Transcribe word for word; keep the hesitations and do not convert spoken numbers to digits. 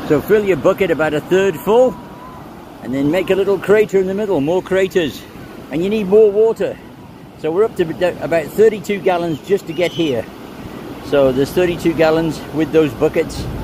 So fill your bucket about a third full, and then make a little crater in the middle, more craters. And you need more water. So we're up to about thirty-two gallons just to get here. So there's thirty-two gallons with those buckets.